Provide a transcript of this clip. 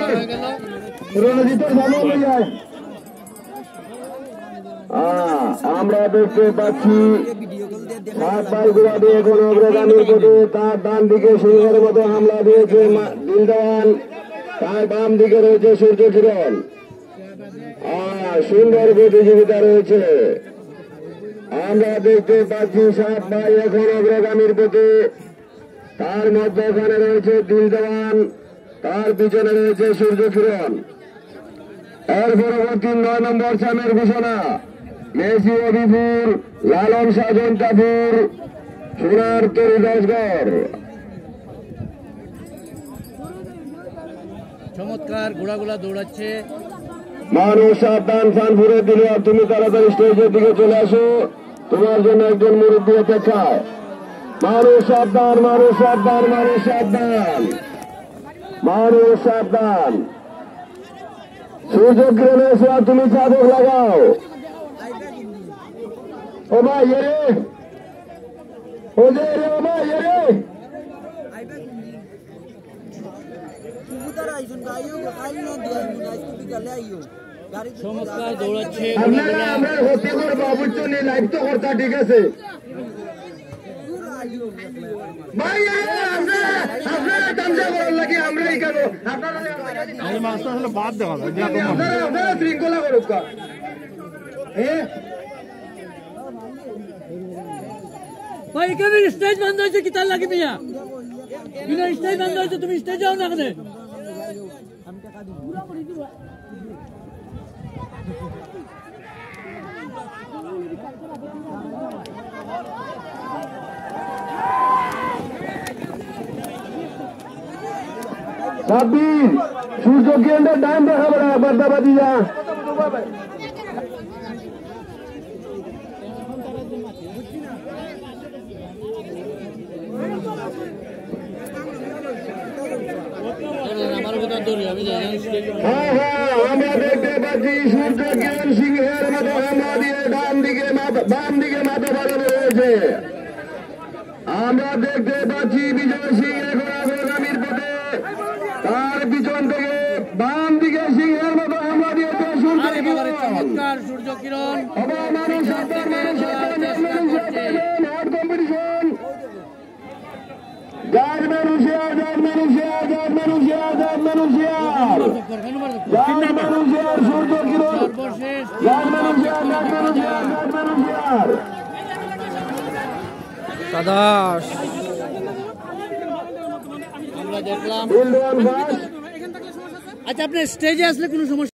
আমরা দেখতে পাচ্ছি সাত পালগুলা দিয়ে কোন অগ্রগামীর পথে তার ডান দিকে সিংহের মতো হামলা দিয়েছে দিলদাওয়ান, তার বাম দিকে রয়েছে সূর্য কিরণ। সুন্দর প্রতিযোগিতা রয়েছে। আমরা দেখতে পাচ্ছি সাত ভাই এখন অগ্রগামীর পথে, তার মধ্যখানে রয়েছে দিলদাওয়ান, তার পিছনে রয়েছে সূর্য কিরণ। এর পরবর্তী 9 নম্বর সামের ঘোষণা মেসি অবিপুর, লালন সাজন কাপুর, সোনার তরু দাসগড়। চমৎকার ঘোড়াগুলা দৌড়াচ্ছে। মানুষ সাবধান, ফানফুরে দিল। তুমি তাড়াতাড়ি স্টেজের দিকে চলে আসো, তোমার জন্য একজন মুরব্বী অপেক্ষায়। মানুষ সাবধান, মানুষ সাবধান, মানুষ সাবধান, মানুষ সাবধান। সূর্য কিরণের সোয়া তুমি চাদর লাগাও। ও ভাই রে, ও যে রে, ও ভাই রে, চমৎকার দৌড়াচ্ছে। আমরা হতে করবো অবশ্যই নেই, লাইভ তো করতা, ঠিক আছে ভাই। আপনারা তামসা করার লাগে আমরাই কেন, আপনারা বাদ দেওয়া আপনারা শৃঙ্খলা করুক। ভাই এখানে স্টেজ বন্ধ হয়েছে, কি তার লাগে মিয়া? স্টেজ বন্ধ হয়েছে, তুমি স্টেজ যাও না। এখানে সাব্বির সূর্য কিরণের ডান দেখা বলা বাদ্দাবাদি যা। আমরা দেখতে পাচ্ছি সূর্য কিরণ সিংহের মতো হামলা দিয়ে বাম দিকে মাথা বাড়ানো রয়েছে। আমরা দেখতে পাচ্ছি বিজয় সিং এখন অগ্রগামীর পথে, তার পিছন থেকে বাম দিকে সিংহের মতো হামলা দিয়েছে সূর্য কিরণ। মানুষ কম্পিটিশন, যার মানুষিয়ার, যার মানুষিয়ার, যার মানুষিয়ার, যার মানুষিয়ার, যার মানুষিয়ার সূর্য কিরণ, যার মানুষিয়ার, যার মানুষিয়ার, যার মানুষিয়ার দাদাস আমরা দেখলাম। আচ্ছা, আপনি স্টেজে আসলে কোনো সমস্যা